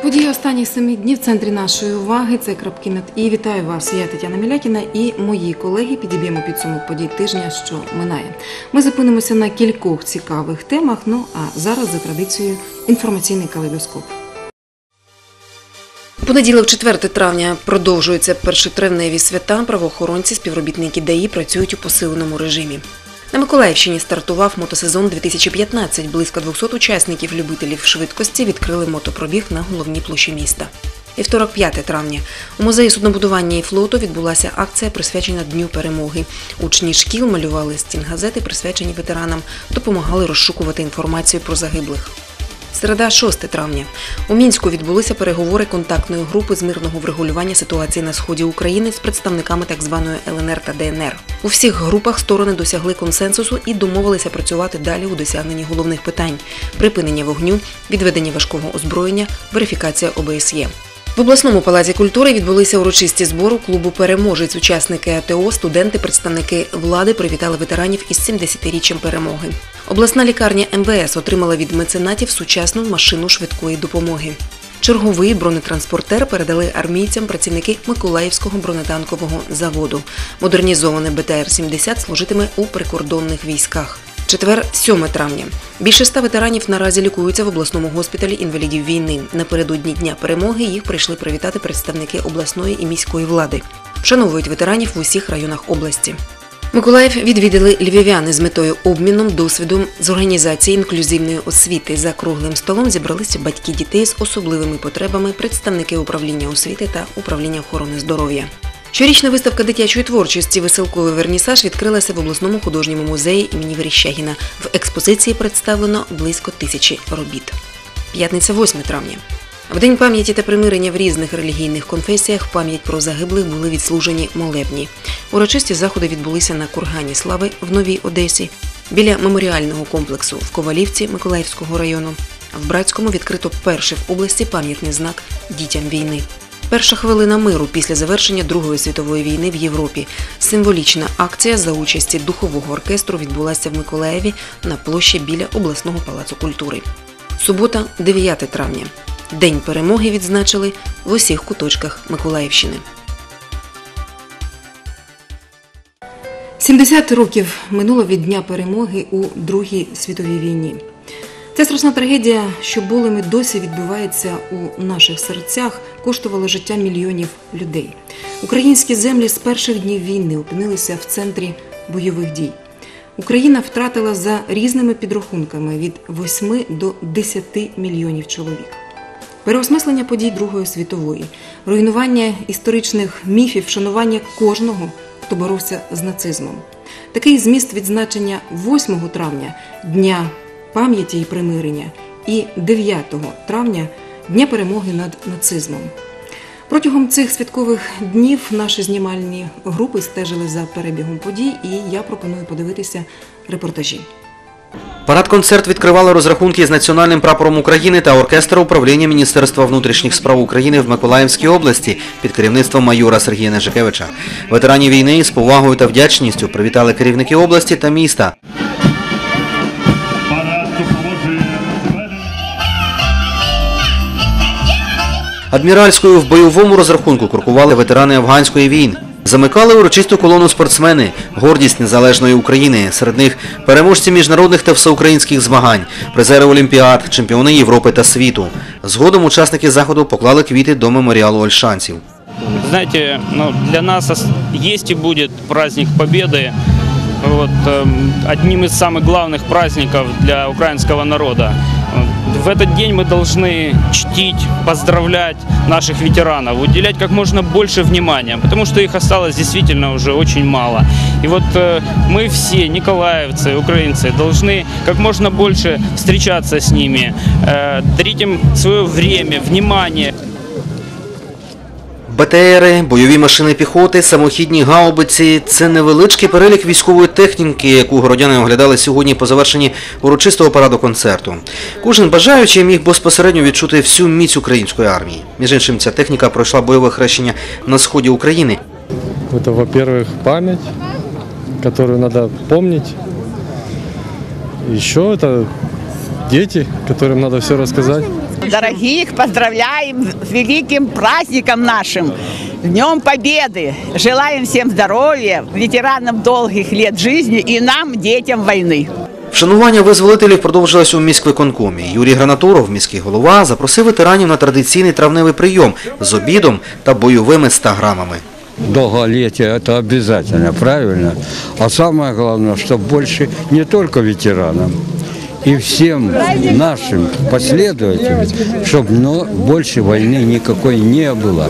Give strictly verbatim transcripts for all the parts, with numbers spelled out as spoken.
Події останніх семи днів в центрі нашої уваги – це крапки над «і». Вітаю вас, я Тетяна Мілякіна і мої колеги підіб'ємо підсумок подій тижня, що минає. Ми зупинимося на кількох цікавих темах, ну а зараз за традицією інформаційний калейдоскоп. У понеділок, четверте травня, продовжуються першотравневі свята. Правоохоронці, співробітники ДАІ працюють у посиленому режимі. На Миколаївщині стартував мотосезон дві тисячі п'ятнадцять. Близько двохсот учасників-любителів швидкості відкрили мотопробіг на головній площі міста. Вівторок, п'яте травня. У музеї суднобудування і флоту відбулася акція, присвячена Дню перемоги. Учні шкіл малювали стінгазети, присвячені ветеранам, допомагали розшукувати інформацію про загиблих. Середа, шосте травня. У Мінську відбулися переговори контактної групи з мирного врегулювання ситуації на сході України з представниками так званої Л Н Р та Д Н Р. У всіх групах сторони досягли консенсусу і домовилися працювати далі у досягненні головних питань – припинення вогню, відведення важкого озброєння, верифікація О Б С Є. В обласному палаці культури відбулися урочисті збори клубу «Переможець». Учасники А Т О, студенти, представники влади привітали ветеранів із сімдесятиріччям перемоги. Обласна лікарня М В С отримала від меценатів сучасну машину швидкої допомоги. Черговий бронетранспортер передали армійцям працівники Миколаївського бронетанкового заводу. Модернізоване Б Т Р сімдесят служитиме у прикордонних військах. Четвер, сьоме травня. Більше ста ветеранів наразі лікуються в обласному госпіталі інвалідів війни. Напередодні Дня перемоги їх прийшли привітати представники обласної і міської влади. Вшановують ветеранів в усіх районах області. Миколаїв відвідали львів'яни з метою обміну досвідом з організації інклюзивної освіти. За круглим столом зібралися батьки дітей з особливими потребами, представники управління освіти та управління охорони здоров'я. Щорічна виставка дитячої творчості «Веселковий вернісаж» відкрилася в обласному художньому музеї імені Верещагіна. В експозиції представлено близько тисячі робіт. П'ятниця, восьме травня. В День пам'яті та примирення в різних релігійних конфесіях пам'ять про загиблих були відслужені молебні. Урочисті заходи відбулися на Кургані Слави в Новій Одесі, біля меморіального комплексу в Ковалівці Миколаївського району. В Братському відкрито перший в області пам'ятний знак дітям війни. Перша хвилина миру після завершення Другої світової війни в Європі. Символічна акція за участі духового оркестру відбулася в Миколаєві на площі біля обласного палацу культури. Субота, дев'яте травня. День перемоги відзначили в усіх куточках Миколаївщини. сімдесят років минуло від Дня перемоги у Другій світовій війні. Ця страшна трагедія, що болем і досі відбувається у наших серцях, коштувала життя мільйонів людей. Українські землі з перших днів війни опинилися в центрі бойових дій. Україна втратила за різними підрахунками від восьми до десяти мільйонів чоловік. Переосмислення подій Другої світової, руйнування історичних міфів, шанування кожного, хто боровся з нацизмом. Такий зміст відзначення восьмого травня – Дня пам'яті і примирення і дев'ятого травня – Дня перемоги над нацизмом. Протягом цих святкових днів наші знімальні групи стежили за перебігом подій, і я пропоную подивитися репортажі. Парад-концерт відкривали розрахунки з національним прапором України та оркестр управління Міністерства внутрішніх справ України в Миколаївській області під керівництвом майора Сергія Нежикевича. Ветеранів війни з повагою та вдячністю привітали керівники області та міста. Адміральською в бойовому розрахунку крокували ветерани афганської війни. Замикали урочисту колону спортсмени, гордість незалежної України. Серед них переможці міжнародних та всеукраїнських змагань, призери Олімпіад, чемпіони Європи та світу. Згодом учасники заходу поклали квіти до меморіалу ольшанців. Знаете, ну, для нас есть и будет праздник Победы. Вот, э, одним из самых главных праздников для украинского народа. В этот день мы должны чтить, поздравлять наших ветеранов, уделять как можно больше внимания, потому что их осталось действительно уже очень мало. И вот э, мы все, николаевцы, украинцы, должны как можно больше встречаться с ними, э, дарить им свое время, внимание. Б Т Ери, бойові машини піхоти, самохідні гаубиці – це невеличкий перелік військової техніки, яку городяни оглядали сьогодні по завершенні урочистого параду-концерту. Кожен бажаючий міг безпосередньо відчути всю міць української армії. Між іншим, ця техніка пройшла бойове хрещення на сході України. Це, во-первых, пам'ять, яку треба пам'ятати. І ще це діти, яким треба все розказати. Дорогих поздравляем с великим праздником нашим, Днем Победы. Желаем всем здоровья, ветеранам долгих лет жизни и нам, детям войны. Вшанування визволителів продовжилось у міськвиконкомі. Юрій Гранатуров, міський голова, запросив ветеранів на традиційний травневий прийом з обідом та бойовими ста грамами. Долголетие – это обязательно, правильно? А самое главное, чтобы больше не только ветеранам, и всем нашим последователям, чтобы больше войны никакой не было.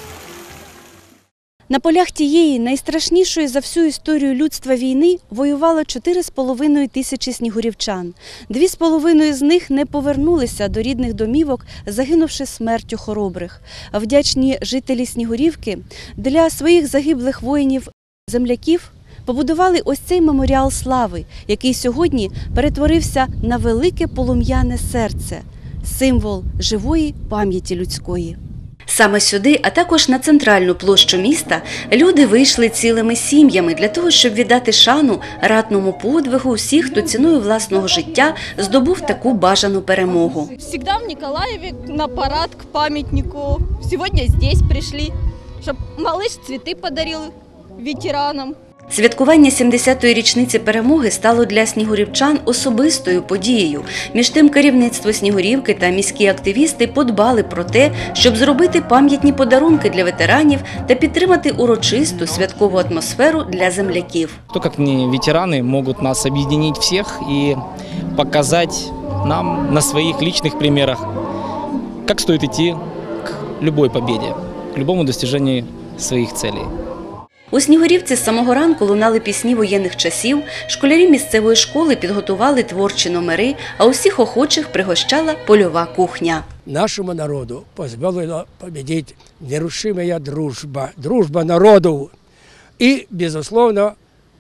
На полях тієї найстрашнішої за всю історію людства війни воювало чотири з половиною тисячі снігурівчан. Дві з половиною з них не повернулися до рідних домівок, загинувши смертю хоробрих. Вдячні жителі Снігурівки для своїх загиблих воїнів-земляків побудували ось цей меморіал слави, який сьогодні перетворився на велике полум'яне серце – символ живої пам'яті людської. Саме сюди, а також на центральну площу міста, люди вийшли цілими сім'ями для того, щоб віддати шану ратному подвигу всіх, хто ціною власного життя здобув таку бажану перемогу. Всегда в Николаеве на парад к памятнику. Сегодня здесь пришли, чтобы малыш цветы подарил ветеранам. Святкування сімдесятої річниці перемоги стало для снігурівчан особистою подією. Між тим, керівництво Снігурівки та міські активісти подбали про те, щоб зробити пам'ятні подарунки для ветеранів та підтримати урочисту святкову атмосферу для земляків. Кто, как не ветераны, могут нас объединить всех и показать нам на своих личных примерах, как стоит идти к любой победе, к любому достижению своих целей. У Снігурівці з самого ранку лунали пісні воєнних часів, школярі місцевої школи підготували творчі номери, а усіх охочих пригощала польова кухня. Нашему народу позволила победить нерушимая дружба, дружба народу и, безусловно,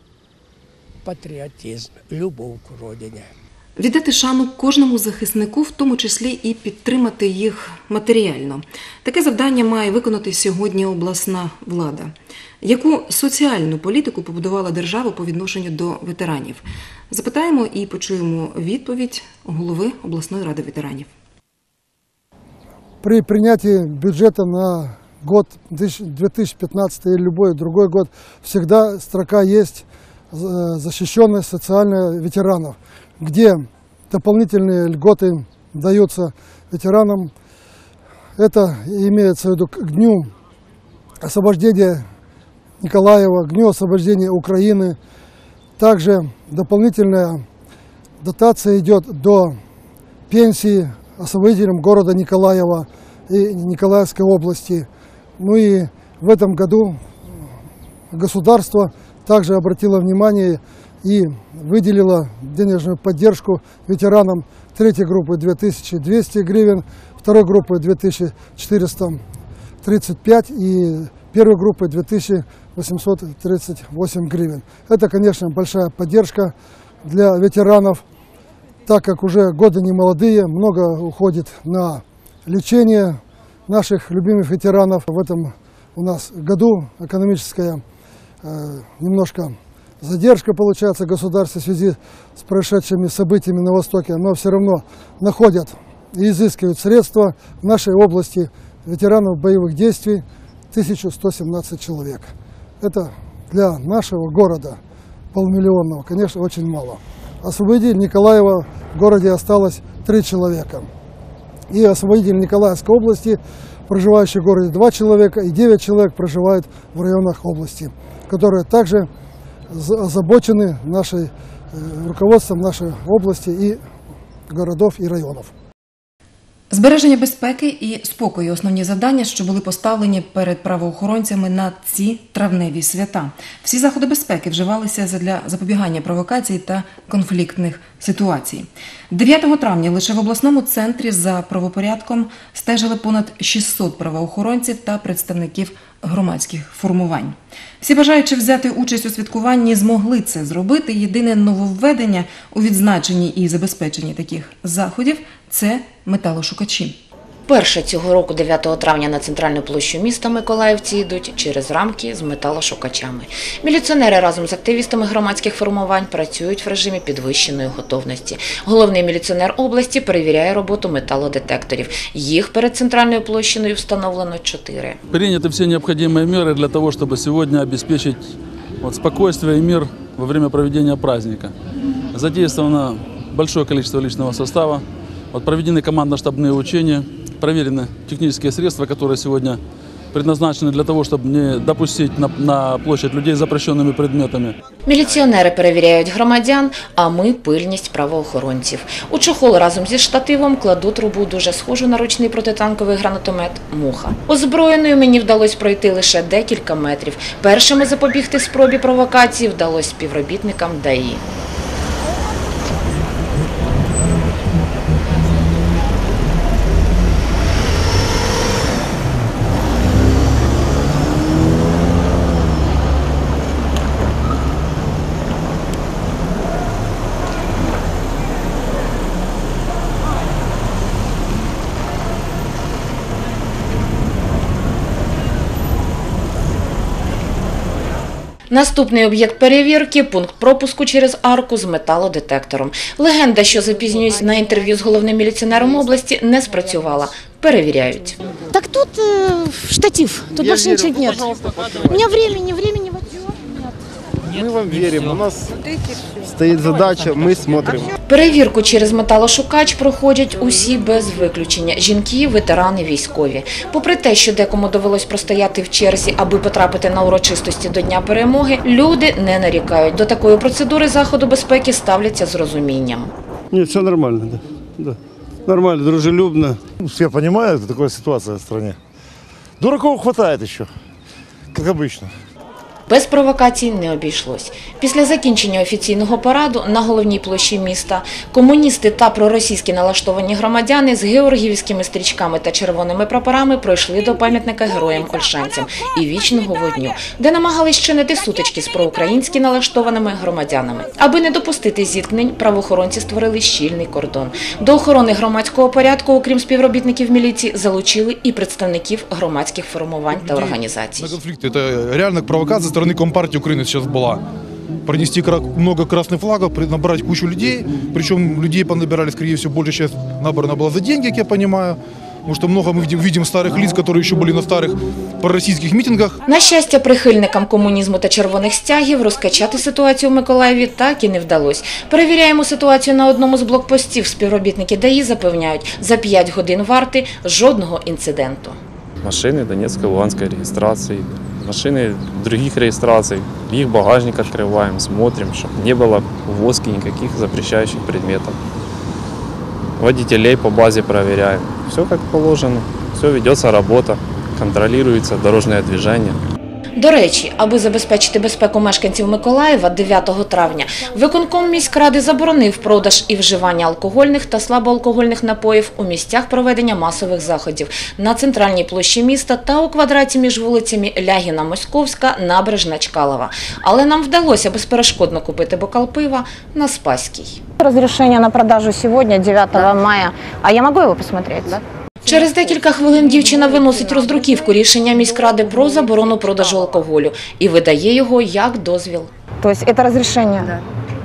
патриотизм, любовь к родине. Віддати шану кожному захиснику, в тому числі і підтримати їх матеріально. Таке завдання має виконати сьогодні обласна влада. Яку соціальну політику побудувала держава по відношенню до ветеранів? Запитаємо і почуємо відповідь голови обласної ради ветеранів. При принятии бюджета на год две тысячи пятнадцатый или любой другой год всегда строка есть «Защищенность социальная ветеранов», где дополнительные льготы даются ветеранам. Это имеется в виду к дню освобождения Николаева, к дню освобождения Украины. Также дополнительная дотация идет до пенсии освободителям города Николаева и Николаевской области. Ну и в этом году государство также обратило внимание и выделило денежную поддержку ветеранам третьей группы две тысячи двести гривен, второй группы две тысячи четыреста тридцать пять и первой группы две тысячи восемьсот тридцать восемь гривен. Это, конечно, большая поддержка для ветеранов, так как уже годы не молодые, много уходит на лечение наших любимых ветеранов. В этом у нас году экономическая э, немножко задержка получается государства в связи с происшедшими событиями на Востоке, но все равно находят и изыскивают средства в нашей области ветеранов боевых действий тысяча сто семнадцать человек. Это для нашего города полумиллионного, конечно, очень мало. Освободитель Николаева в городе осталось три человека. И освободитель Николаевской области, проживающий в городе два человека, и девять человек проживают в районах области, которые также озабочены нашей, руководством нашей области и городов и районов. Збереження безпеки і спокою – основні завдання, що були поставлені перед правоохоронцями на ці травневі свята. Всі заходи безпеки вживалися задля запобігання провокацій та конфліктних ситуацій. дев'ятого травня лише в обласному центрі за правопорядком стежили понад шістсот правоохоронців та представників громадських формувань. Всі бажаючи взяти участь у святкуванні змогли це зробити. Єдине нововведення у відзначенні і забезпеченні таких заходів – це металошукачі. Вперше цього року, дев'ятого травня, на центральну площу міста миколаївці йдуть через рамки з металошукачами. Міліціонери разом з активістами громадських формувань працюють в режимі підвищеної готовності. Головний міліціонер області перевіряє роботу металодетекторів. Їх перед центральною площею встановлено чотири. Приняты все необходимые меры для того, чтобы сегодня обеспечить вот, спокойствие и мир во время проведения праздника. Задействовано большое количество личного состава, вот, проведены командно-штабные учения, проверены технические средства, которые сегодня предназначены для того, чтобы не допустить на, на площадь людей з запрещеними предметами. Міліціонери перевіряють громадян, а ми – пильність правоохоронців. У чохол разом зі штативом кладуть трубу, дуже схожу на ручний протитанковий гранатомет «Муха». Озброєною мені вдалося пройти лише декілька метрів. Першими запобігти спробі провокації вдалося співробітникам ДАІ. Наступний об'єкт перевірки – пункт пропуску через арку з металодетектором. Легенда, що запізнююсь на інтерв'ю з головним міліціонером області, не спрацювала. Перевіряють. Так тут э, штатив, тут больше ничего нет. У меня времени, времени вот. Мы вам верим, у нас стоит задача, мы смотрим. Перевірку через металошукач проходять усі без виключення – жінки, ветерани, військові. Попри те, що декому довелось простояти в черзі, аби потрапити на урочистості до Дня перемоги, люди не нарікають. До такої процедури заходу безпеки ставляться з розумінням. Ні, все нормально, да. Да. Нормально, дружелюбно. Все понимают, такая ситуация в стране. Дураков хватает еще, как обычно. Без провокацій не обійшлось. Після закінчення офіційного параду на головній площі міста комуністи та проросійські налаштовані громадяни з георгіївськими стрічками та червоними прапорами пройшли до пам'ятника героям-ольшанцям і Вічного Вогню, де намагались чинити сутички з проукраїнськи налаштованими громадянами. Аби не допустити зіткнень, правоохоронці створили щільний кордон. До охорони громадського порядку, окрім співробітників міліції, залучили і представників громадських формувань та організацій. На конфликт – это реально провокация со стороны Компартии Украины сейчас была. Пронести много красных флагов, набрать кучу людей. Причем людей понабирали, скорее всего, большая часть набрана была за деньги, как я понимаю. Потому что много мы видим старых лиц, которые еще были на старых пророссийских митингах. На щастя, прихильникам комунізму та червоних стягів розкачати ситуацію в Миколаєві так і не вдалося. Перевіряємо ситуацію на одному з блокпостів. Співробітники ДАІ запевняють, за п'ять годин варти жодного інциденту. Машины Донецкой, Луганской регистрации, машины других регистраций, их багажник открываем, смотрим, чтобы не было в воске никаких запрещающих предметов. Водителей по базе проверяем. Все как положено, все ведется работа, контролируется дорожное движение. До речі, аби забезпечити безпеку мешканців Миколаєва, дев'ятого травня виконком міськради заборонив продаж і вживання алкогольних та слабоалкогольних напоїв у місцях проведення масових заходів на центральній площі міста та у квадраті між вулицями Лягіна-Московська, Набережна, Чкалова. Але нам вдалося безперешкодно купити бокал пива на Спаській. Разрешение на продажу сегодня, дев'ятого мая. А я могу его посмотреть, да? Через декілька хвилин дівчина виносить роздруківку рішення міськради про заборону продажу алкоголю і видає його як дозвіл. Тобто це розрішення? Да.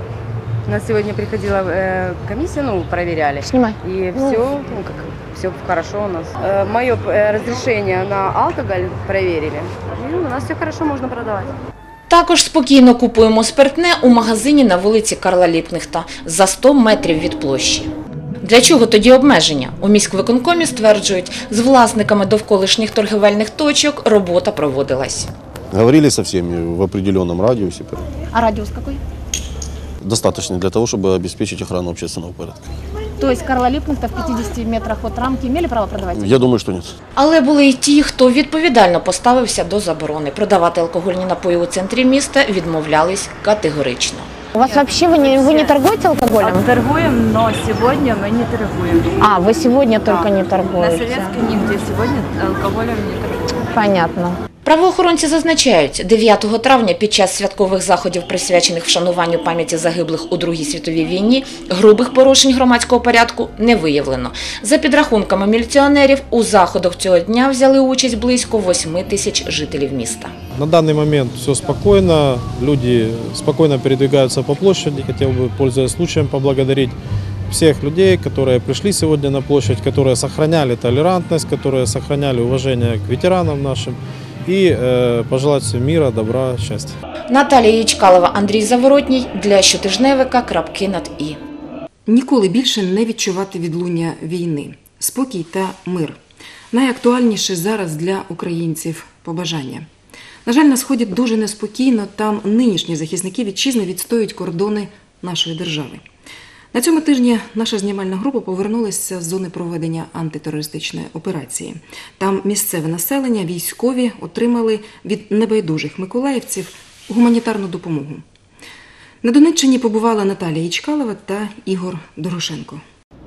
У нас сегодня приходила э, комиссия, ну, проверяли. Снимай. И все, ну, как, все хорошо у нас. Э, мое э, разрешение на алкоголь проверили. И у нас все хорошо, можно продавать. Також спокійно купуємо спиртне у магазині на вулиці Карла Ліпкнехта за сто метрів від площі. Для чого тоді обмеження? У міськвиконкомі стверджують, з власниками довколишніх торгівельних точок робота проводилась. Говорили со всеми в определенном радиусе. А радиус какой? Достаточно для того, чтобы обеспечить охрану общественного порядка. То есть Карла Липкнехта в пятидесяти метрах от рамки имели право продавать? Я думаю, что нет. Але були й ті, хто відповідально поставився до заборони. Продавати алкогольні напої у центрі міста відмовлялись категорично. У вас вообще вы не, вы не торгуете алкоголем? Торгуем, но сегодня мы не торгуем. А, вы сегодня только да. не торгуете? На Советской нигде сегодня алкоголем не торгуем. непонятно. Правоохоронці зазначають, дев'ятого травня під час святкових заходів, присвячених вшануванню пам'яті загиблих у Другій світовій війні, грубих порушень громадського порядку не виявлено. За підрахунками міліціонерів, у заходах цього дня взяли участь близько восьми тисяч жителів міста. На данный момент все спокойно, люди спокойно передвигаются по площади. Хотел бы, пользуясь случаем, поблагодарить всех людей, которые пришли сегодня на площадь, которые сохраняли толерантность, которые сохраняли уважение к ветеранам нашим. І е, пожелати всім мира, добра, щастя. Наталія Ячкалова, Андрій Заворотній для щотижневика «Крапки над І». Ніколи більше не відчувати відлуння війни. Спокій та мир. Найактуальніше зараз для українців побажання. На жаль, на Сході дуже неспокійно, там нинішні захисники вітчизни відстоюють кордони нашої держави. На цьому тижні наша знімальна група повернулася з зони проведення антитерористичної операції. Там місцеве населення, військові отримали від небайдужих миколаївців гуманітарну допомогу. На Донеччині побувала Наталія Ячкалова та Ігор Дорошенко.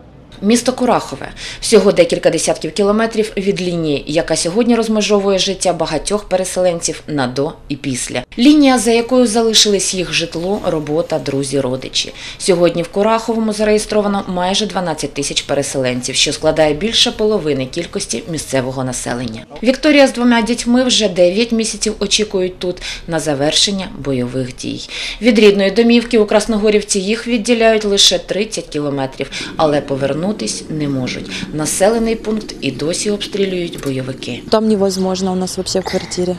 Місто Курахове. Всього декілька десятків кілометрів від лінії, яка сьогодні розмежовує життя багатьох переселенців на до і після. Лінія, за якою залишились їх житло, робота, друзі, родичі. Сьогодні в Кураховому зареєстровано майже дванадцять тисяч переселенців, що складає більше половини кількості місцевого населення. Вікторія з двома дітьми вже дев'ять місяців очікують тут на завершення бойових дій. Від рідної домівки у Красногорівці їх відділяють лише тридцять кілометрів, але повернути не можуть. Населений пункт і досі обстрілюють бойовики. Там невозможно у нас вообще в квартире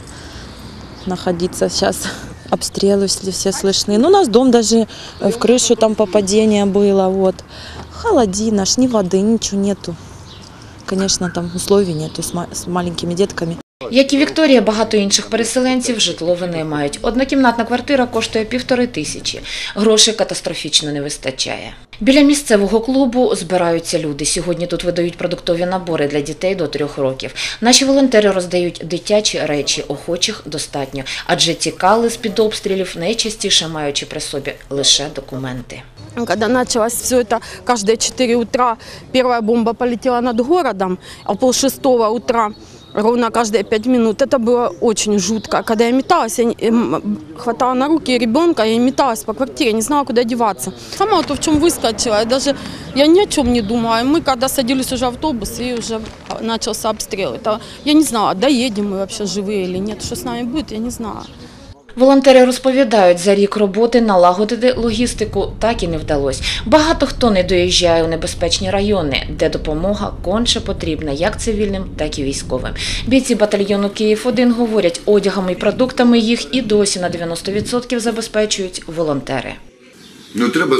находиться сейчас. Обстрелы все слышны. Ну, у нас дом даже в крышу там попадение было. Вот. Холодина, аж ни воды, ничего нету. Конечно, там условий нету с маленькими детками. Як і Вікторія, багато інших переселенців житло винаймають. Однокімнатна квартира коштує півтори тисячі. Грошей катастрофічно не вистачає. Біля місцевого клубу збираються люди. Сьогодні тут видають продуктові набори для дітей до трьох років. Наші волонтери роздають дитячі речі, охочих достатньо. Адже тікали з-під обстрілів, найчастіше маючи при собі лише документи. Когда началось все это, каждые четыре утра первая бомба полетела над городом, а полшестого утра ровно каждые пять минут. Это было очень жутко. Когда я металась, я хватала на руки ребенка и металась по квартире, не знала, куда деваться. Сама то, в чем выскочила, я даже я ни о чем не думала. Мы когда садились уже в автобус, и уже начался обстрел. Это, я не знала, доедем мы вообще живые или нет, что с нами будет, я не знала. Волонтери розповідають, за рік роботи налагодити логістику так і не вдалося. Багато хто не доїжджає у небезпечні райони, де допомога конче потрібна як цивільним, так і військовим. Бійці батальйону Київ один говорять, одягами і продуктами їх і досі на дев'яносто відсотків забезпечують волонтери. Ну, треба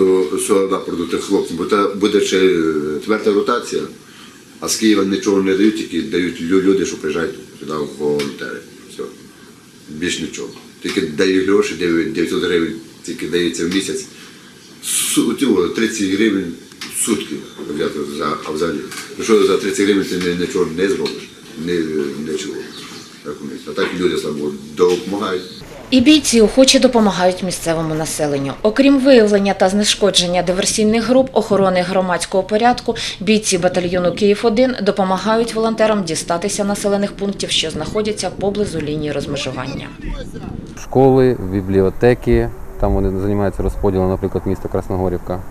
сюди тих хлопців, бо це буде ще четверта ротація, а з Києва нічого не дають, тільки дають люди, що приїжджають сюди волонтери. Все. Більш нічого. Тільки дають гроші, дев'ятсот гривень, тільки дається в місяць. тридцять гривень в сутки, а взагалі. Що за тридцять гривень ти нічого не зробиш, нічого. А так люди слабо допомагають. І бійці охоче допомагають місцевому населенню. Окрім виявлення та знешкодження диверсійних груп охорони громадського порядку, бійці батальйону Київ один допомагають волонтерам дістатися населених пунктів, що знаходяться поблизу лінії розмежування. Школи, бібліотеки, там вони займаються розподілом, наприклад, місто Красногорівка.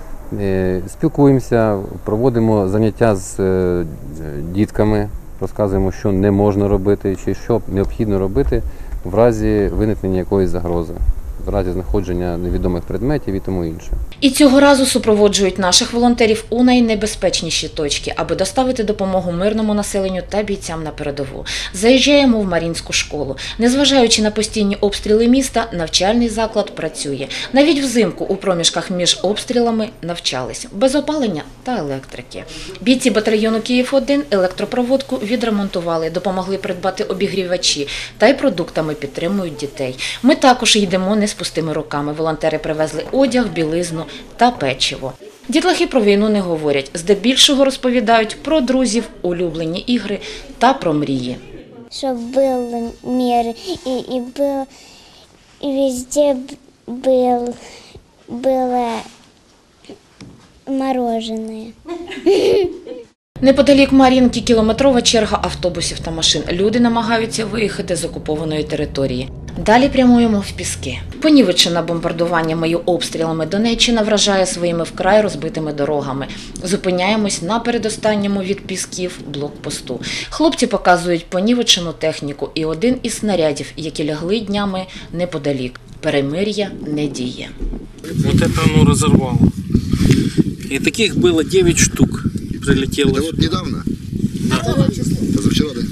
Спілкуємося, проводимо заняття з дітками, розказуємо, що не можна робити, чи що необхідно робити в разі виникнення якоїсь загрози, в разі знаходження невідомих предметів і тому інше. І цього разу супроводжують наших волонтерів у найнебезпечніші точки, аби доставити допомогу мирному населенню та бійцям на передову. Заїжджаємо в Мар'їнську школу. Незважаючи на постійні обстріли міста, навчальний заклад працює. Навіть взимку у проміжках між обстрілами навчались. Без опалення та електрики. Бійці батальйону Київ один електропроводку відремонтували, допомогли придбати обігрівачі та й продуктами підтримують дітей. Ми також йдемо не з пустими руками. Волонтери привезли одяг, білизну та печиво. Дітлахи про війну не говорять, здебільшого розповідають про друзів, улюблені ігри та про мрії. Щоб був мир і, і, був, і везде був, було мороженое. Неподалік Мар'їнки кілометрова черга автобусів та машин. Люди намагаються виїхати з окупованої території. Далі прямуємо в Піски. Понівечена бомбардуваннями й обстрілами Донеччина вражає своїми вкрай розбитими дорогами. Зупиняємось на передостанньому від Пісків блокпосту. Хлопці показують понівечену техніку і один із снарядів, які лягли днями неподалік. Перемир'я не діє. Вот это оно разорвало. И таких было девять штук. Прилетело. Это вот недавно? Да. Позавчера, да?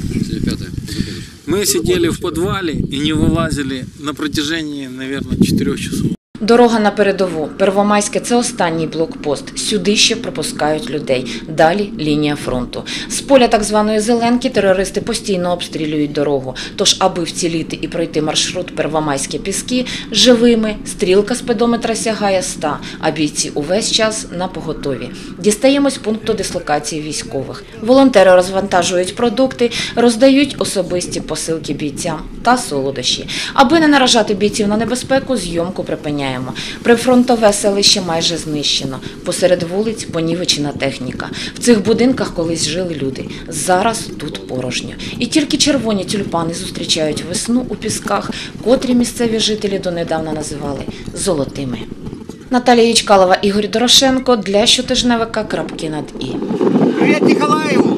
Мы сидели в подвале и не вылазили на протяжении, наверное, четырех часов. Дорога на передову. Первомайське – це останній блокпост. Сюди ще пропускають людей. Далі – лінія фронту. З поля так званої Зеленки терористи постійно обстрілюють дорогу. Тож, аби вціліти і пройти маршрут Первомайське Піски живими, стрілка спидометра сягає ста, а бійці увесь час на поготові. Дістаємось пункту дислокації військових. Волонтери розвантажують продукти, роздають особисті посилки бійцям та солодощі. Аби не наражати бійців на небезпеку, зйомку припиняють. Прифронтове селище майже знищено. Посеред вулиць понівечена техніка. В цих будинках колись жили люди. Зараз тут порожньо. І тільки червоні тюльпани зустрічають весну у Пісках, котрі місцеві жителі донедавна називали «золотими». Наталія Ячкалова, Ігор Дорошенко для щотижневика «Крапки над І». Привіт, Ніколаєву!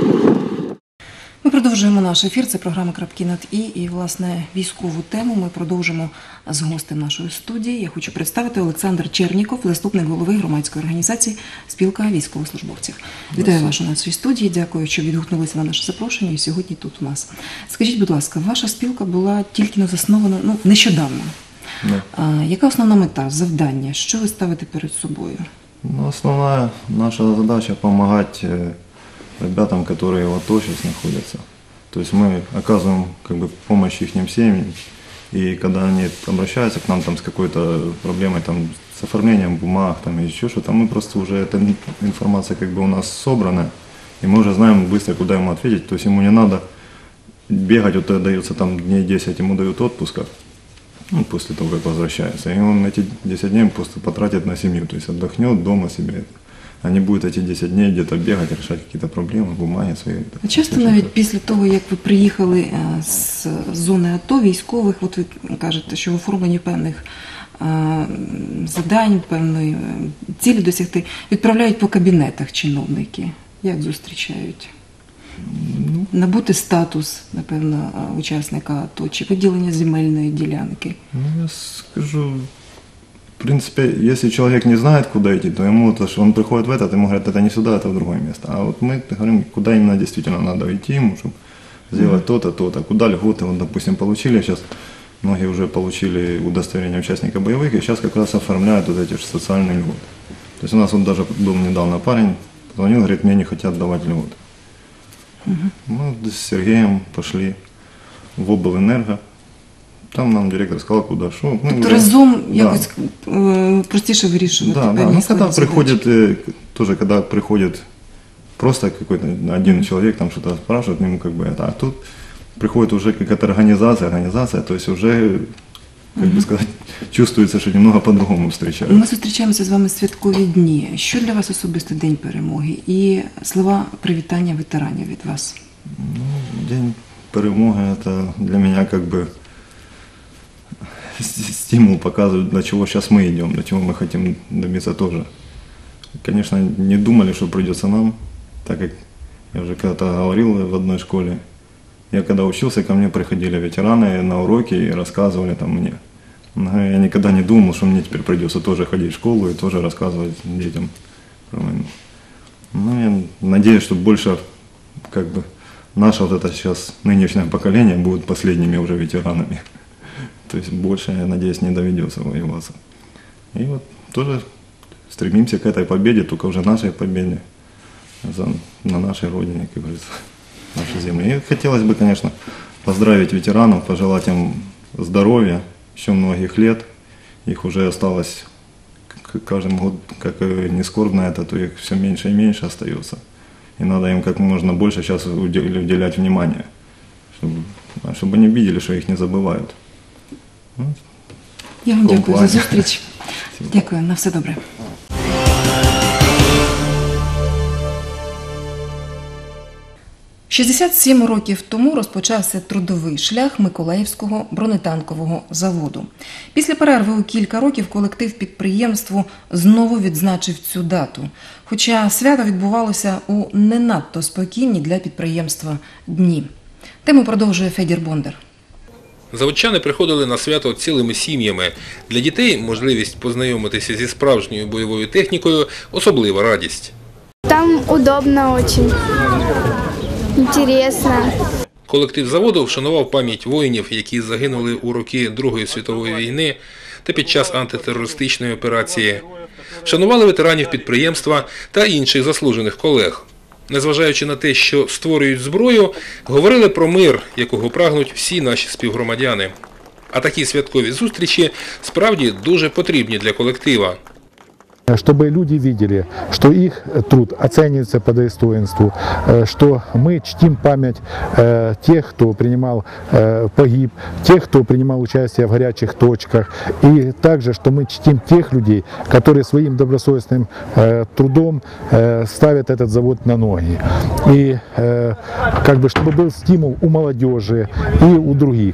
Ми продовжуємо наш ефір, це програма «Крапки над І», і, власне, військову тему ми продовжимо з гостем нашої студії. Я хочу представити Олександр Черніков, заступник голови громадської організації «Спілка військовослужбовців». Вітаю вас у нашій студії, дякую, що відгукнулися на наше запрошення і сьогодні тут у нас. Скажіть, будь ласка, ваша спілка була тільки заснована, ну, нещодавно. Да. А, яка основна мета, завдання, що ви ставите перед собою? Ну, основная наша задача – помогать ребятам, которые в АТО сейчас находятся. То есть мы оказываем как бы помощь их семьям, и когда они обращаются к нам там, с какой-то проблемой, там, с оформлением бумаг там, или еще что-то, мы просто уже, эта информация как бы у нас собрана, и мы уже знаем быстро, куда ему ответить. То есть ему не надо бегать, вот дается там дней десять, ему дают отпуска, ну, после того, как возвращается, и он эти десять дней просто потратит на семью, то есть отдохнет дома себе. А не буде ці десять днів где-то бігати, рішати якісь проблеми, бумаги свої. А часто навіть після того, як ви приїхали з зони АТО військових, от ви кажете, що в оформленні певних завдань, певної цілі досягти, відправляють по кабінетах чиновники. Як зустрічають? Ну, набути статус, напевно, учасника АТО, чи виділення земельної ділянки? Ну, я скажу... В принципе, если человек не знает, куда идти, то ему, то, что он приходит в этот, ему говорят, это не сюда, это в другое место. А вот мы говорим, куда именно действительно надо идти ему, чтобы сделать то-то, то-то. Куда льготы, вот, допустим, получили, сейчас многие уже получили удостоверение участника боевых, и сейчас как раз оформляют вот эти же социальные льготы. То есть у нас вот даже был недавно парень, позвонил, говорит, мне не хотят давать льготы. Угу. Мы с Сергеем пошли в облэнерго. Там нам директор сказал, куда, что. Ну, тобто разом да. якось простіше вирішувати. Да, да. Ну, когда приходит, тоже когда приходит просто какой-то один человек, там что-то спрашивает, ему как бы это, а тут приходит уже какая-то организация, организация, то есть уже, как угу. бы сказать, чувствуется, що немного по-другому встречають. Ми зустрічаємося з вами святкові дні. Що для вас особисто День перемоги і слова привітання ветеранів від вас? Ну, День перемоги, це для мене как бы стимул показывает, для чего сейчас мы идем, для чего мы хотим добиться тоже. Конечно, не думали, что придется нам, так как я уже когда-то говорил в одной школе. Я когда учился, ко мне приходили ветераны на уроки и рассказывали там мне. Я никогда не думал, что мне теперь придется тоже ходить в школу и тоже рассказывать детям про войну. Ну, я надеюсь, что больше как бы наше вот это сейчас нынешнее поколение будет последними уже ветеранами. То есть больше, я надеюсь, не доведется воеваться. И вот тоже стремимся к этой победе, только уже нашей победе за, на нашей родине, как говорится, нашей земле. И хотелось бы, конечно, поздравить ветеранов, пожелать им здоровья, еще многих лет. Их уже осталось, каждый год, как не скорбно это, то их все меньше и меньше остается. И надо им как можно больше сейчас уделять внимание, чтобы, чтобы они видели, что их не забывают. Я вам дякую за зустріч. Дякую, на все добре. шістдесят сім років тому розпочався трудовий шлях Миколаївського бронетанкового заводу. Після перерви у кілька років колектив підприємству знову відзначив цю дату. Хоча свято відбувалося у не надто спокійні для підприємства дні. Тему продовжує Федір Бондар. Заводчани приходили на свято цілими сім'ями. Для дітей можливість познайомитися зі справжньою бойовою технікою – особлива радість. Там удобно очень, интересно. Колектив заводу вшанував пам'ять воїнів, які загинули у роки Другої світової війни та під час антитерористичної операції. Вшанували ветеранів підприємства та інших заслужених колег. Незважаючи на те, що створюють зброю, говорили про мир, якого прагнуть всі наші співгромадяни. А такі святкові зустрічі справді дуже потрібні для колектива. Чтобы люди видели, что их труд оценивается по достоинству, что мы чтим память тех, кто принимал, погиб, тех, кто принимал участие в горячих точках, и также, что мы чтим тех людей, которые своим добросовестным трудом ставят этот завод на ноги. И как бы, чтобы был стимул у молодежи и у других.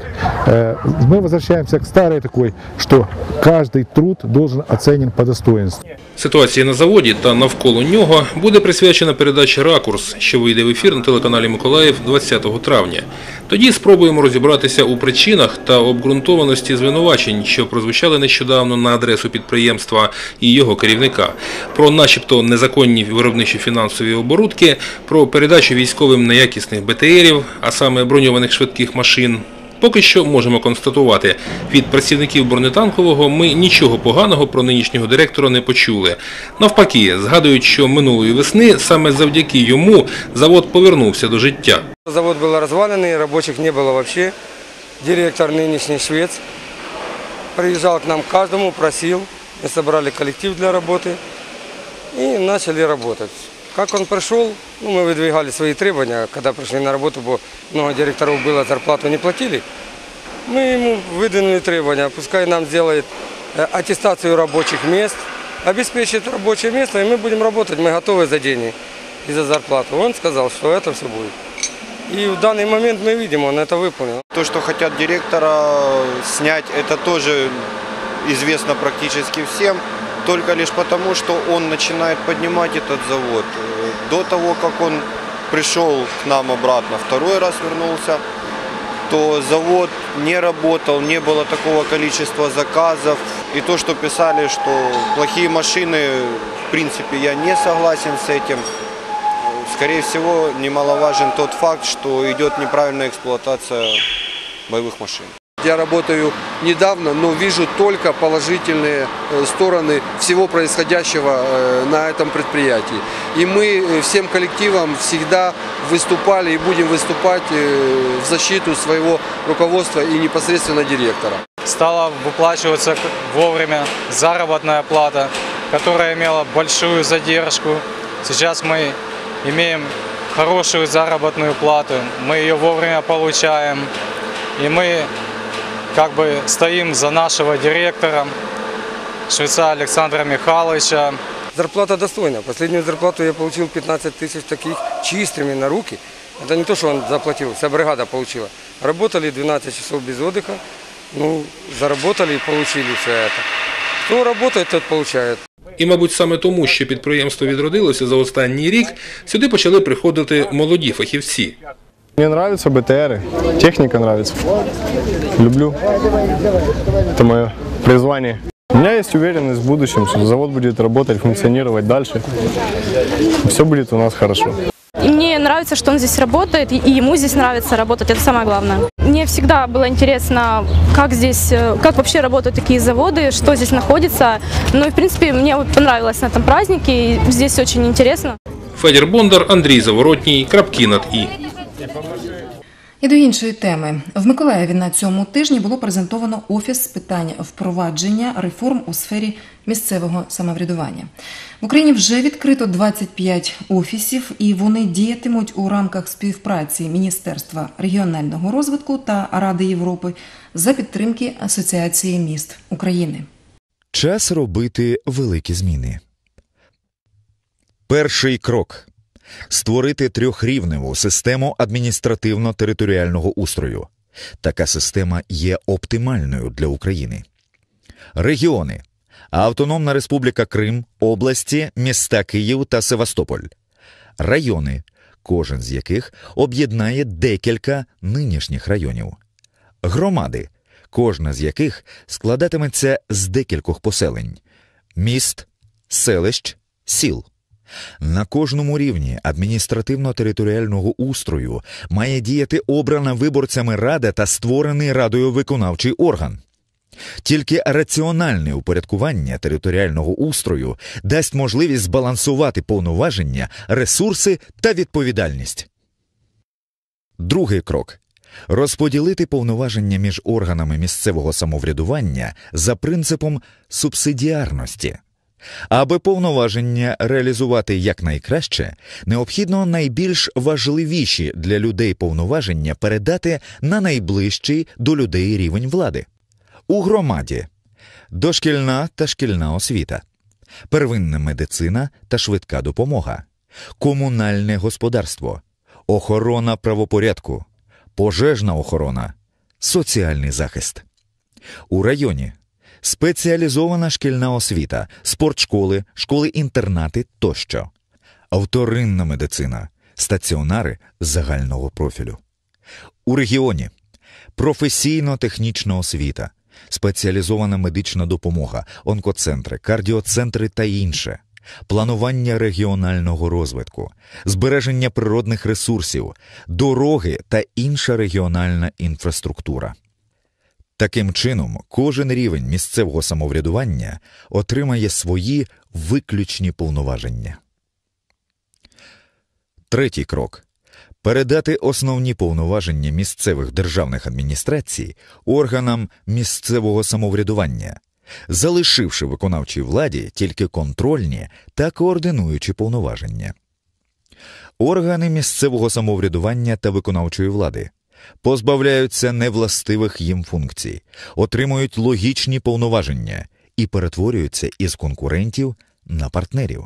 Мы возвращаемся к старой такой, что каждый труд должен оценен по достоинству. Ситуації на заводі та навколо нього буде присвячена передача «Ракурс», що вийде в ефір на телеканалі «Миколаїв» двадцятого травня. Тоді спробуємо розібратися у причинах та обґрунтованості звинувачень, що прозвучали нещодавно на адресу підприємства і його керівника. Про начебто незаконні виробничі фінансові оборудки, про передачу військовим неякісних Б Т Рів, а саме броньованих швидких машин. Поки що можемо констатувати, від працівників бронетанкового ми нічого поганого про нинішнього директора не почули. Навпаки, згадують, що минулої весни саме завдяки йому завод повернувся до життя. Завод був розвалений, робочих не було взагалі. Директор нинішній швець приїжджав к нам кожному, просив. Ми зібрали колектив для роботи і почали працювати. Как он пришел, ну, мы выдвигали свои требования, когда пришли на работу, бо много директоров было, зарплату не платили. Мы ему выдвинули требования, пускай нам сделает аттестацию рабочих мест, обеспечит рабочее место, и мы будем работать, мы готовы за деньги и за зарплату. Он сказал, что это все будет. И в данный момент мы видим, он это выполнил. То, что хотят директора снять, это тоже известно практически всем. Только лишь потому, что он начинает поднимать этот завод. До того, как он пришел к нам обратно, второй раз вернулся, то завод не работал, не было такого количества заказов. И то, что писали, что плохие машины, в принципе, я не согласен с этим. Скорее всего, немаловажен тот факт, что идет неправильная эксплуатация боевых машин. Я работаю недавно, но вижу только положительные стороны всего происходящего на этом предприятии. И мы всем коллективом всегда выступали и будем выступать в защиту своего руководства и непосредственно директора. Стала выплачиваться вовремя заработная плата, которая имела большую задержку. Сейчас мы имеем хорошую заработную плату, мы ее вовремя получаем. И мы как бы стоим за нашего директора, швеца Александра Михайловича. Зарплата достойная. Последнюю зарплату я получил пятнадцать тысяч таких чистыми на руки. Это не то, что он заплатил, вся бригада получила. Работали двенадцать часов без отдыха, ну, заработали и получили все это. Кто работает, тот получает. І, мабуть, саме тому, що підприємство відродилося за останній рік, сюди почали приходити молоді фахівці. Мне нравятся Б Т Ры, техника нравится. Люблю. Это мое призвание. У меня есть уверенность в будущем, что завод будет работать, функционировать дальше. Все будет у нас хорошо. И мне нравится, что он здесь работает, и ему здесь нравится работать, это самое главное. Мне всегда было интересно, как здесь, как вообще работают такие заводы, что здесь находится. Ну и, в принципе, мне вот понравилось на этом празднике, и здесь очень интересно. Федір Бондар, Андрій Заворотній, крапки над «і». І до іншої теми. В Миколаєві на цьому тижні було презентовано Офіс з питань впровадження реформ у сфері місцевого самоврядування. В Україні вже відкрито двадцять п'ять офісів, і вони діятимуть у рамках співпраці Міністерства регіонального розвитку та Ради Європи за підтримки Асоціації міст України. Час робити великі зміни. Перший крок. Створити трьохрівневу систему адміністративно-територіального устрою. Така система є оптимальною для України. Регіони. Автономна Республіка Крим, області, міста Київ та Севастополь. Райони, кожен з яких об'єднає декілька нинішніх районів. Громади, кожна з яких складатиметься з декількох поселень. Міст, селищ, сіл. На кожному рівні адміністративно-територіального устрою має діяти обрана виборцями рада та створений радою виконавчий орган. Тільки раціональне упорядкування територіального устрою дасть можливість збалансувати повноваження, ресурси та відповідальність. Другий крок. Розподілити повноваження між органами місцевого самоврядування за принципом субсидіарності. Аби повноваження реалізувати якнайкраще, необхідно найбільш важливіші для людей повноваження передати на найближчий до людей рівень влади. У громаді – дошкільна та шкільна освіта, первинна медицина та швидка допомога, комунальне господарство, охорона правопорядку, пожежна охорона, соціальний захист. У районі – спеціалізована шкільна освіта, спортшколи, школи-інтернати тощо, вторинна медицина, стаціонари загального профілю. У регіоні – професійно-технічна освіта, спеціалізована медична допомога, онкоцентри, кардіоцентри та інше, планування регіонального розвитку, збереження природних ресурсів, дороги та інша регіональна інфраструктура. Таким чином, кожен рівень місцевого самоврядування отримає свої виключні повноваження. Третій крок. Передати основні повноваження місцевих державних адміністрацій органам місцевого самоврядування, залишивши виконавчій владі тільки контрольні та координуючі повноваження. Органи місцевого самоврядування та виконавчої влади позбавляються невластивих їм функцій, отримують логічні повноваження і перетворюються із конкурентів на партнерів.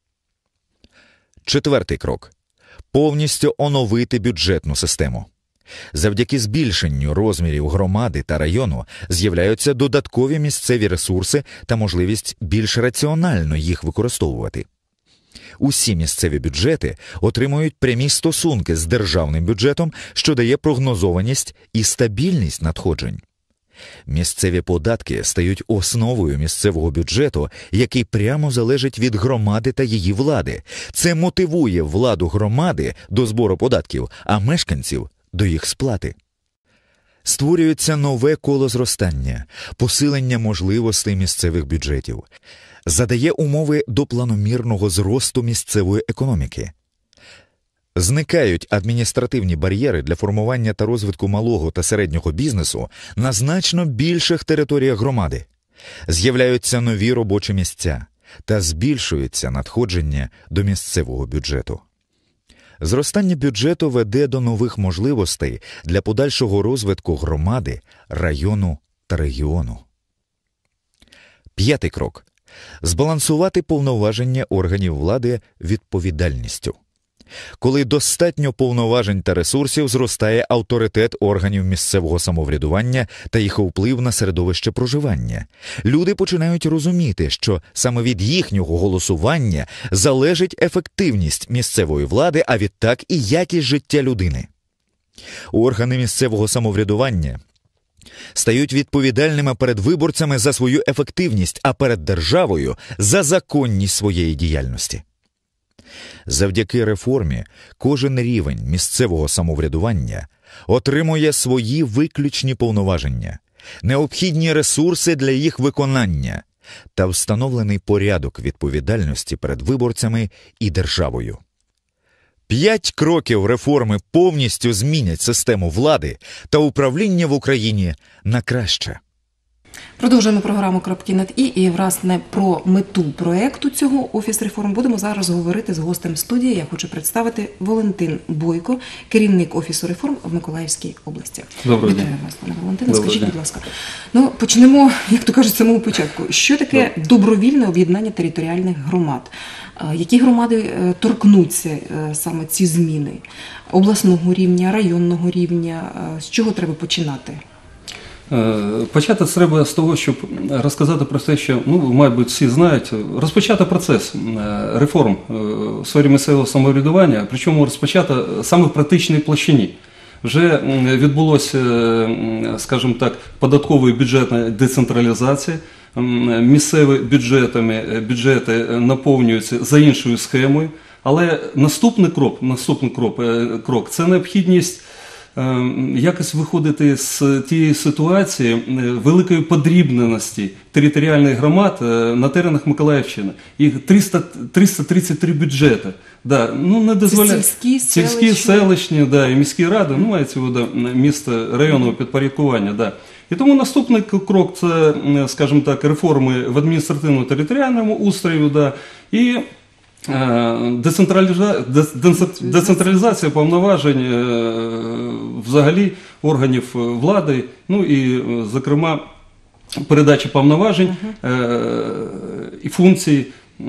Четвертий крок. Повністю оновити бюджетну систему. Завдяки збільшенню розмірів громади та району з'являються додаткові місцеві ресурси та можливість більш раціонально їх використовувати. Усі місцеві бюджети отримують прямі стосунки з державним бюджетом, що дає прогнозованість і стабільність надходжень. Місцеві податки стають основою місцевого бюджету, який прямо залежить від громади та її влади. Це мотивує владу громади до збору податків, а мешканців – до їх сплати. Створюється нове коло зростання, посилення можливостей місцевих бюджетів. Задає умови до планомірного зросту місцевої економіки. Зникають адміністративні бар'єри для формування та розвитку малого та середнього бізнесу на значно більших територіях громади. З'являються нові робочі місця та збільшується надходження до місцевого бюджету. Зростання бюджету веде до нових можливостей для подальшого розвитку громади, району та регіону. П'ятий крок. Збалансувати повноваження органів влади відповідальністю. Коли достатньо повноважень та ресурсів, зростає авторитет органів місцевого самоврядування та їх вплив на середовище проживання. Люди починають розуміти, що саме від їхнього голосування залежить ефективність місцевої влади, а відтак і якість життя людини. Органи місцевого самоврядування стають відповідальними перед виборцями за свою ефективність, а перед державою – за законність своєї діяльності. Завдяки реформі кожен рівень місцевого самоврядування отримує свої виключні повноваження, необхідні ресурси для їх виконання та встановлений порядок відповідальності перед виборцями і державою. П'ять кроків реформи повністю змінять систему влади та управління в Україні на краще. Продовжуємо програму «Крапки над І» і, власне, про мету проєкту цього «Офіс реформ» будемо зараз говорити з гостем студії. Я хочу представити Валентин Бойко, керівник «Офісу реформ» в Миколаївській області. Доброго дня. Вітаю вас, пане Валентине. Скажіть, будь ласка, ну, почнемо, як то кажуть, з самого початку. Що таке добровільне об'єднання територіальних громад? Які громади торкнуться саме ці зміни? Обласного рівня, районного рівня? З чого треба починати? Почати треба з того, щоб розказати про те, що, ну, мабуть, всі знають, розпочати процес реформ в сфері місцевого самоврядування, причому розпочати саме в практичній площині. Вже відбулося, скажімо так, податкова і бюджетна децентралізація, місцеві бюджетами, бюджети наповнюються за іншою схемою, але наступний крок, наступний крок, крок – це необхідність якось виходити з тієї ситуації великої подрібненості територіальних громад на теренах Миколаївщини. Їх триста тридцять три бюджети. Да, ну, не дозволяє... Сільські, Сільські, селищні, да, і міські ради, ну, мається вода, місто районного підпорядкування. Да. І тому наступний крок – це, скажімо так, реформи в адміністративно-територіальному устрою, да, і Децентралізація, децентралізація повноважень взагалі органів влади, ну і, зокрема, передача повноважень і функцій,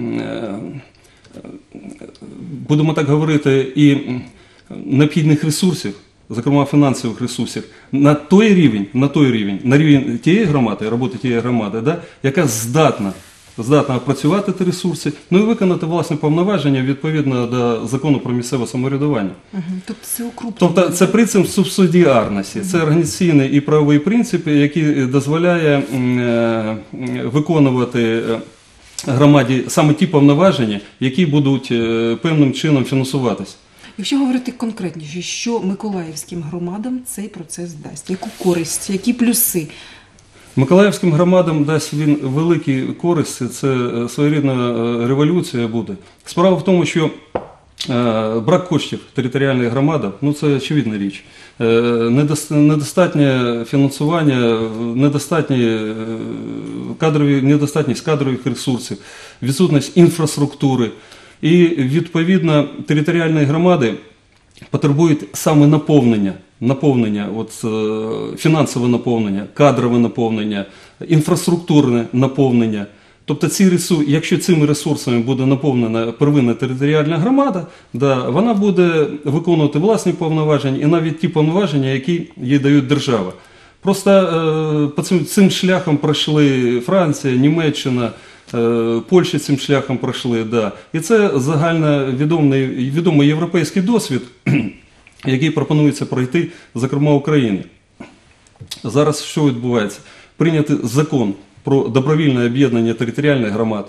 будемо так говорити, і необхідних ресурсів, зокрема фінансових ресурсів, на той рівень, на той рівень, на рівень тієї громади, роботи тієї громади, да, яка здатна здатна опрацювати ті ресурси, ну і виконати власне повноваження відповідно до закону про місцеве самоврядування. Угу. Тобто це укрупнення. Тобто це принцип субсидіарності, угу. Це організаційний і правовий принцип, який дозволяє е, виконувати громаді саме ті повноваження, які будуть е, певним чином фінансуватися. Якщо говорити конкретніше, що миколаївським громадам цей процес дасть? Яку користь, які плюси? Миколаївським громадам дасть він великі користі, це своєрідна революція буде. Справа в тому, що брак коштів територіальних громад, ну це очевидна річ. Недостатнє фінансування, недостатні кадрові, недостатність кадрових ресурсів, відсутність інфраструктури. І, відповідно, територіальні громади потребують саме наповнення. Наповнення, от, фінансове наповнення, кадрове наповнення, інфраструктурне наповнення. Тобто, ці ресурси, якщо цими ресурсами буде наповнена первинна територіальна громада, да, вона буде виконувати власні повноваження і навіть ті повноваження, які їй дають держава. Просто е, по цим, цим шляхом пройшли Франція, Німеччина, е, Польща цим шляхом пройшли. Да. І це загальновідомий відомий європейський досвід, який пропонується пройти, зокрема, Україні. Зараз що відбувається? Прийнятий закон про добровільне об'єднання територіальних громад.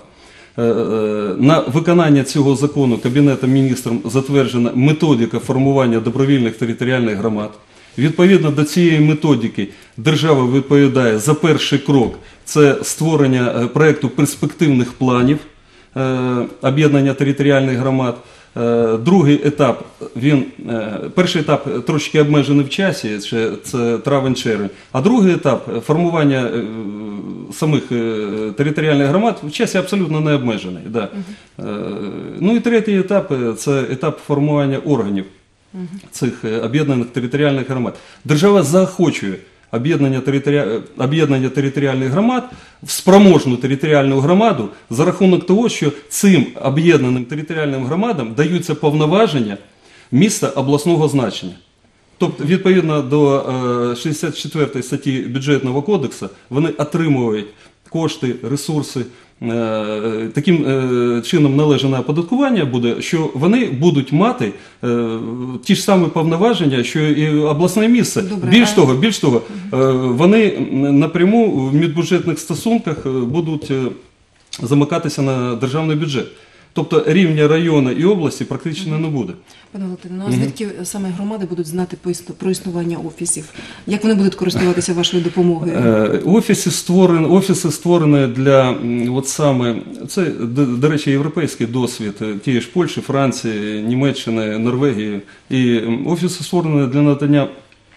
На виконання цього закону Кабінетом міністрів затверджена методика формування добровільних територіальних громад. Відповідно до цієї методики держава відповідає за перший крок – це створення проєкту перспективних планів об'єднання територіальних громад. Другий етап, він, перший етап трошки обмежений в часі, це травень-червень, а другий етап формування самих територіальних громад в часі абсолютно не обмежений. Да. Угу. Ну і третій етап – це етап формування органів угу. цих об'єднаних територіальних громад. Держава заохочує об'єднання територі... об'єднання територіальних громад в спроможну територіальну громаду за рахунок того, що цим об'єднаним територіальним громадам даються повноваження міста обласного значення. Тобто, відповідно до шістдесят четвертої статті Бюджетного кодексу, вони отримують кошти, ресурси, таким чином належне оподаткування буде, що вони будуть мати ті ж самі повноваження, що і обласне місце. Добре, більш а... того, більш того, вони напряму в міжбюджетних стосунках будуть замикатися на державний бюджет. Тобто рівня району і області практично не буде. Пане Валентине, ну а звідки саме громади будуть знати про існування офісів? Як вони будуть користуватися вашою допомогою? Офіси створені, офіси створені для, от саме, це, до, до речі, європейський досвід тієї ж Польщі, Франції, Німеччини, Норвегії. І офіси створені для надання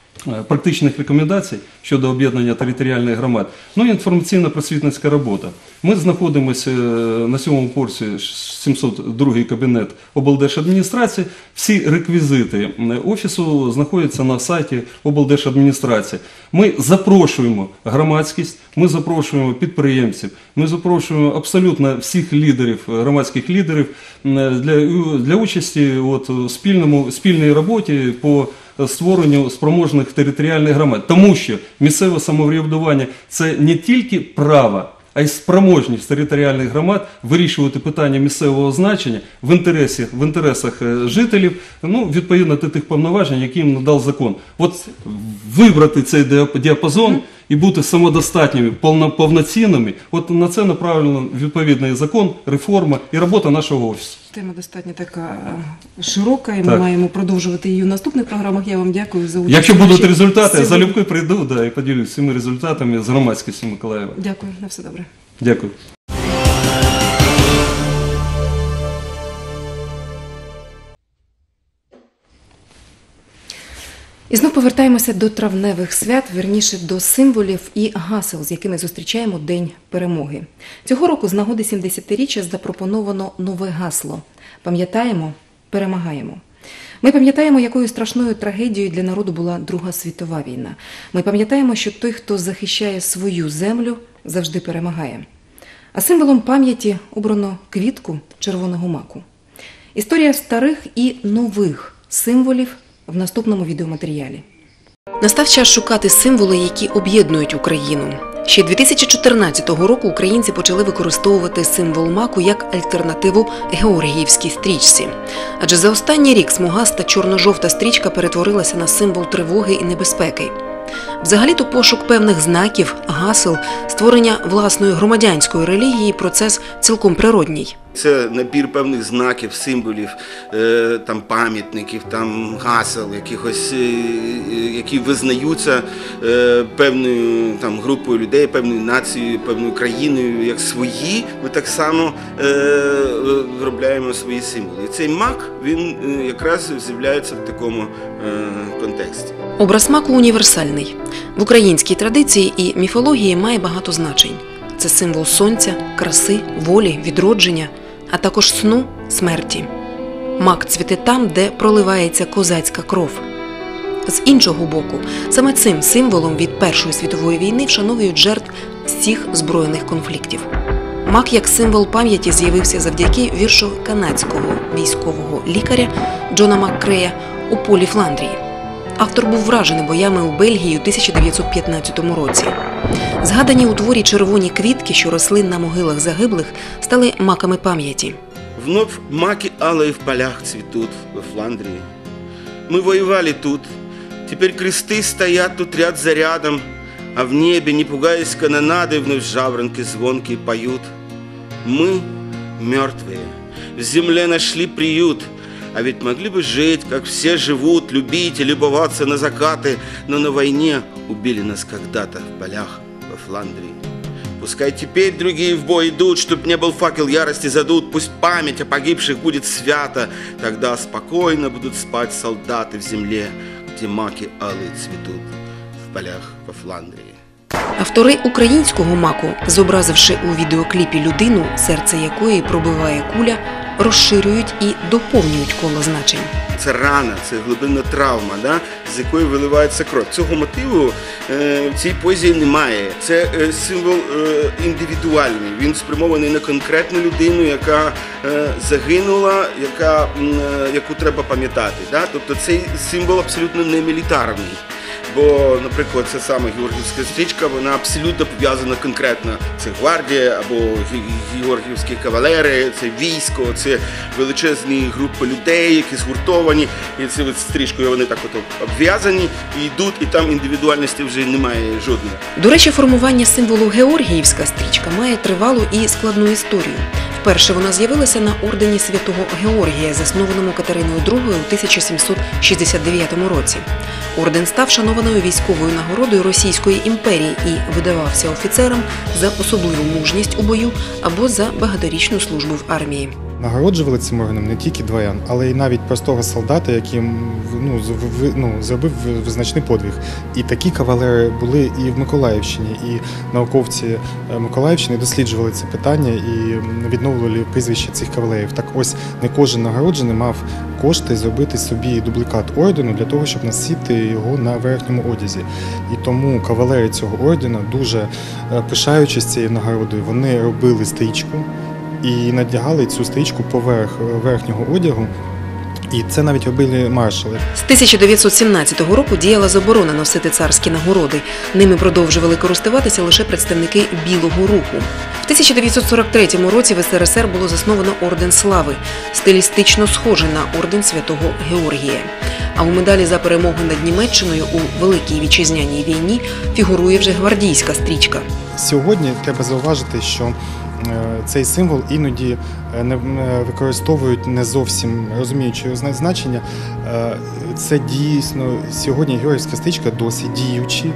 практичних рекомендацій щодо об'єднання територіальних громад, ну і інформаційно-просвітницька робота. Ми знаходимося на сьомому поверсі, сімсот другий кабінет облдержадміністрації. Всі реквізити офісу знаходяться на сайті облдержадміністрації. Ми запрошуємо громадськість, ми запрошуємо підприємців, ми запрошуємо абсолютно всіх лідерів, громадських лідерів для, для участі от, у спільному, спільній роботі по створенню спроможних територіальних громад. Тому що місцеве самоврядування – це не тільки право, а й спроможність територіальних громад вирішувати питання місцевого значення в інтересах, в інтересах жителів, ну, відповідно до тих повноважень, які їм надав закон. От вибрати цей діапазон і бути самодостатніми, повноцінними, от на це направлено відповідний закон, реформа і робота нашого офісу. Тема достатньо така широка, і ми Так. маємо продовжувати її в наступних програмах. Я вам дякую за участь. Якщо будуть результати, я Сьогодні- залюбки прийду, да, і поділюсь цими результатами з громадськістю Миколаєва. Дякую, на все добре. Дякую. І знов повертаємося до травневих свят, вірніше до символів і гасел, з якими зустрічаємо День перемоги. Цього року з нагоди сімдесятиріччя запропоновано нове гасло «Пам'ятаємо, перемагаємо». Ми пам'ятаємо, якою страшною трагедією для народу була Друга світова війна. Ми пам'ятаємо, що той, хто захищає свою землю, завжди перемагає. А символом пам'яті обрано квітку червоного маку. Історія старих і нових символів в наступному відеоматеріалі. Настав час шукати символи, які об'єднують Україну. Ще дві тисячі чотирнадцятого року українці почали використовувати символ маку як альтернативу георгіївській стрічці. Адже за останній рік смугаста чорно-жовта стрічка перетворилася на символ тривоги і небезпеки. Взагалі-то пошук певних знаків, гасел, створення власної громадянської релігії – процес цілком природній. Це набір певних знаків, символів, е, там, пам'ятників, там, гасел, якихось, е, які визнаються е, певною там, групою людей, певною нацією, певною країною як свої. Ми так само е, виробляємо свої символи. І цей мак, він е, якраз з'являється в такому е, контексті. Образ маку універсальний. В українській традиції і міфології має багато значень. Це символ сонця, краси, волі, відродження, а також сну, смерті. Мак цвіте там, де проливається козацька кров. З іншого боку, саме цим символом від Першої світової війни вшановують жертв всіх збройних конфліктів. Мак як символ пам'яті з'явився завдяки віршу канадського військового лікаря Джона Маккрея «У полі Фландрії». Автор був вражений боями у Бельгії у тисяча дев'ятсот п'ятнадцятому році. Згадані у творі червоні квітки, що росли на могилах загиблих, стали маками пам'яті. Вновь маки алые в полях цветут во Фландрии. Мы воевали тут, теперь кресты стоят тут ряд за рядом, а в небе, не пугаясь канонады, вновь жаворонки звонкие поют. Мы мертвые, в земле нашли приют, а ведь могли бы жить, как все живут, любить и любоваться на закаты, но на войне убили нас когда-то в полях во Фландрии. Пускай теперь другие в бой идут, чтоб не был факел ярости задут, пусть память о погибших будет свята, тогда спокойно будут спать солдаты в земле, где маки алые цветут в полях во Фландрии. Автори українського маку, зобразивши у відеокліпі людину, серце якої пробиває куля, розширюють і доповнюють коло значень. Це рана, це глибинна травма, да, з якої виливається кров. Цього мотиву е, в цій поезії немає. Це е, символ е, індивідуальний. Він спрямований на конкретну людину, яка е, загинула, яка, е, яку треба пам'ятати. Да? Тобто цей символ абсолютно не мілітарний. Бо, наприклад, ця сама георгіївська стрічка, вона абсолютно пов'язана конкретно. Це гвардія або георгіївські кавалери, це військо, це величезні групи людей, які згуртовані. І цією стрічкою вони так от обв'язані і йдуть, і там індивідуальності вже немає жодної. До речі, формування символу георгіївська стрічка має тривалу і складну історію. Вперше вона з'явилася на ордені Святого Георгія, заснованому Катериною другою у тисяча сімсот шістдесят дев'ятому році. Орден став шанованою військовою нагородою Російської імперії і видавався офіцерам за особливу мужність у бою або за багаторічну службу в армії. Нагороджували цим орденом не тільки дворян, але й навіть простого солдата, який ну, ну, зробив визначний подвиг. І такі кавалери були і в Миколаївщині, і науковці Миколаївщини досліджували це питання і відновлювали прізвища цих кавалерів. Так ось не кожен нагороджений мав кошти зробити собі дублікат ордену для того, щоб носити його на верхньому одязі. І тому кавалери цього ордена, дуже пишаючись цією нагородою, вони робили стрічку і надягали цю стрічку поверх верхнього одягу. І це навіть робили маршали. З тисяча дев'ятсот сімнадцятого року діяла заборона носити царські нагороди. Ними продовжували користуватися лише представники Білого руху. В тисяча дев'ятсот сорок третьому році в ес ер ес ер було засновано Орден Слави, стилістично схожий на Орден Святого Георгія. А у медалі за перемогу над Німеччиною у Великій Вітчизняній війні фігурує вже гвардійська стрічка. Сьогодні треба зауважити, що цей символ іноді не використовують не зовсім розуміючи його значення. Це дійсно сьогодні георгіївська стрічка досить діючий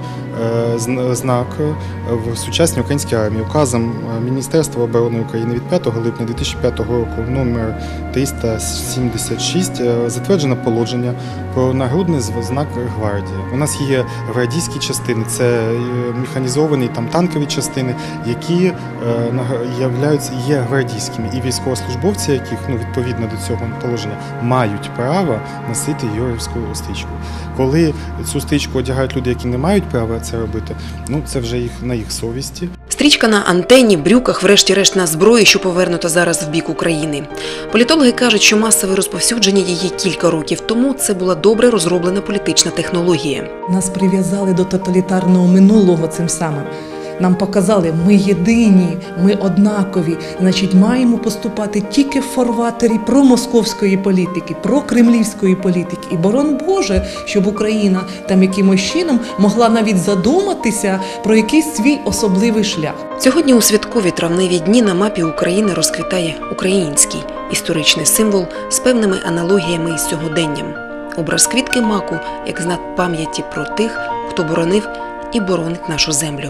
знак в сучасній українській армії. Указом Міністерства оборони України від п'ятого липня дві тисячі п'ятого року номер триста сімдесят шість затверджено положення про нагрудний знак гвардії. У нас є гвардійські частини, це механізовані там танкові частини, які являються є гвардійськими, і військовослужбовці, яких ну відповідно до цього положення мають право носити георгіївську стрічку. Коли цю стрічку одягають люди, які не мають права це робити, ну це вже їх на їх совісті. Стрічка на антенні, брюках, врешті-решт на зброї, що повернута зараз в бік України. Політологи кажуть, що масове розповсюдження її кілька років тому це була добре розроблена політична технологія. Нас прив'язали до тоталітарного минулого цим самим. Нам показали, ми єдині, ми однакові, значить маємо поступати тільки в фарватері промосковської політики, прокремлівської політики. І борон Боже, щоб Україна там якимось чином могла навіть задуматися про якийсь свій особливий шлях. Сьогодні у святкові травневі дні на мапі України розквітає український історичний символ з певними аналогіями із сьогоденням. Образ квітки маку як знак пам'яті про тих, хто боронив і боронить нашу землю.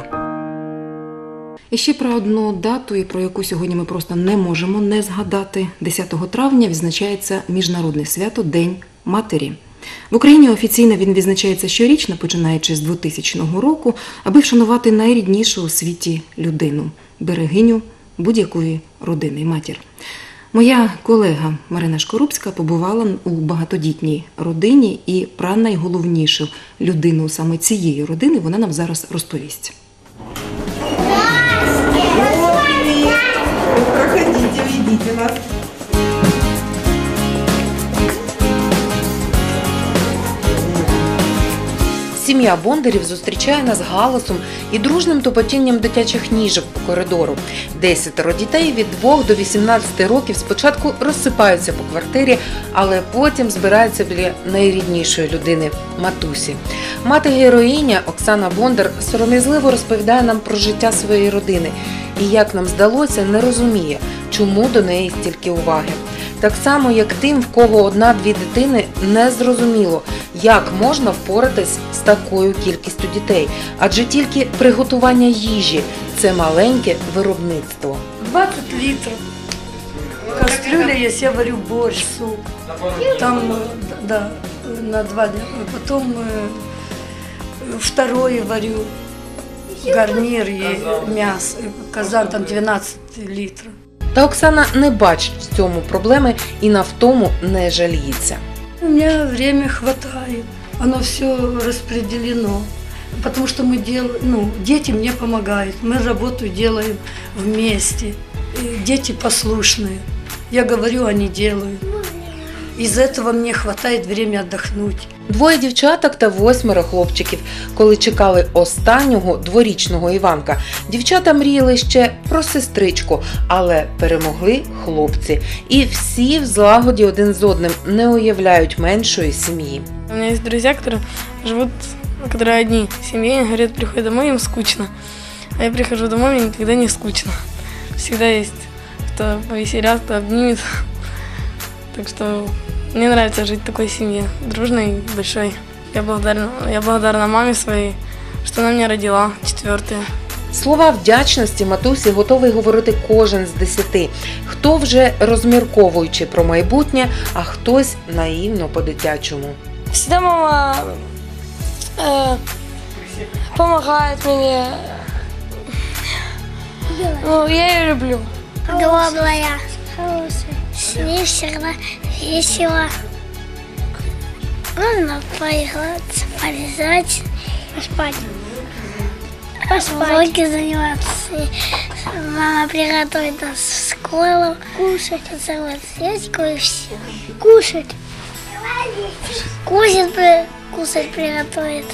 І ще про одну дату, і про яку сьогодні ми просто не можемо не згадати. десятого травня відзначається Міжнародне свято День матері. В Україні офіційно він відзначається щорічно, починаючи з двотисячного року, аби вшанувати найріднішу у світі людину – берегиню будь-якої родини – матір. Моя колега Марина Шкорубська побувала у багатодітній родині і про найголовнішу людину саме цієї родини вона нам зараз розповість. Проходите, ведите нас. Сім'я Бондарів зустрічає нас галасом і дружним тупотінням дитячих ніжок по коридору. Десятеро дітей від двох до вісімнадцяти років спочатку розсипаються по квартирі, але потім збираються біля найріднішої людини – матусі. Мати-героїня Оксана Бондар сором'язливо розповідає нам про життя своєї родини. І, як нам здалося, не розуміє, чому до неї стільки уваги. Так само, як тим, в кого одна-дві дитини, не зрозуміло, як можна впоратись з такою кількістю дітей. Адже тільки приготування їжі – це маленьке виробництво. двадцять літрів. Кастрюля есть, я варю борщ, суп. Там, да, на два дня. Потом второе варю. Гарнір і м'ясо, казан там дванадцять літрів. Та Оксана не бачить в цьому проблеми і на втому не жаліється. У мене время хватает, оно все распределено, потому что мы делаем, ну, дети мне помогают, мы работу делаем вместе, дети послушные, я говорю, они делают. Із цього мені вистачає время відпочити. Двоє дівчаток та восьмеро хлопчиків. Коли чекали останнього дворічного Іванка, дівчата мріяли ще про сестричку, але перемогли хлопці. І всі в злагоді один з одним не уявляють меншої сім'ї. У мене є друзі, які живуть, які одні сім'ї, говорять, приходять домой, їм скучно. А я прихожу домой, мені ніколи не скучно. Всегда є хто повеселять, хто обніме. Так что мне нравится жить в такой семье, дружной, большой. Я благодарна, я благодарна маме своей, что она меня родила, четвертая. Слова вдячності матусі готовий говорити кожен з десяти. Хто вже розмірковуючи про майбутнє, а хтось наївно по-дитячому. Всегда мама э, помогает мне. Ну, я ее люблю. Добрая, хорошая, с ней всегда весело. Можно поиграться, полезать, поспать. Уроки заниматься. Мама приготовит нас в школу. Кушать. Целую свечку и все. Кушать. Кушать, кушать приготовит.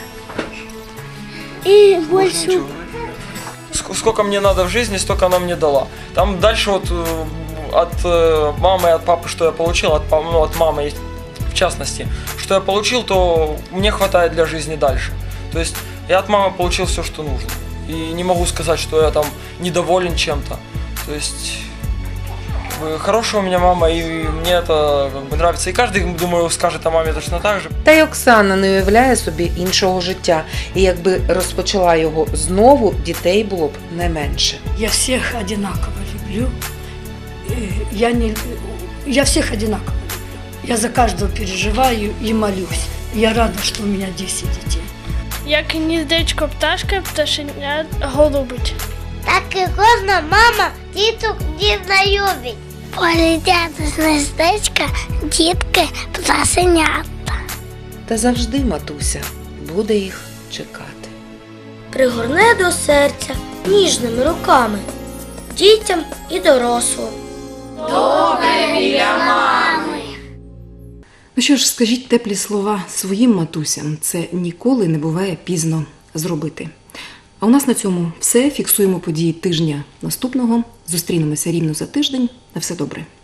И больше. Сколько мне надо в жизни, столько она мне дала. Там дальше вот от мамы и от папы, что я получил, от, ну, от мамы в частности, что я получил, то мне хватает для жизни дальше. То есть я от мамы получил все, что нужно. И не могу сказать, что я там недоволен чем-то. То есть хорошая у меня мама, и мне это как бы нравится. И каждый, думаю, скажет о маме точно так же. Та й Оксана не уявляє собі іншого життя. І якби розпочала його знову, дітей було б не менше. Я всіх одинаково люблю. Я, не, я всіх одинаково люблю. Я за каждого переживаю и молюсь. Я рада, что у меня десять детей. Як гніздечко пташка, пташеня голубить. Так і кожна мама діток дійсно любить. Полетять з гніздечка дітки пташенята. Та завжди матуся буде їх чекати. Пригорне до серця ніжними руками, дітям і дорослим. Добре біля мами. Ну що ж, скажіть теплі слова своїм матусям. Це ніколи не буває пізно зробити. А у нас на цьому все. Фіксуємо події тижня наступного. Зустрінемося рівно за тиждень. На все добре.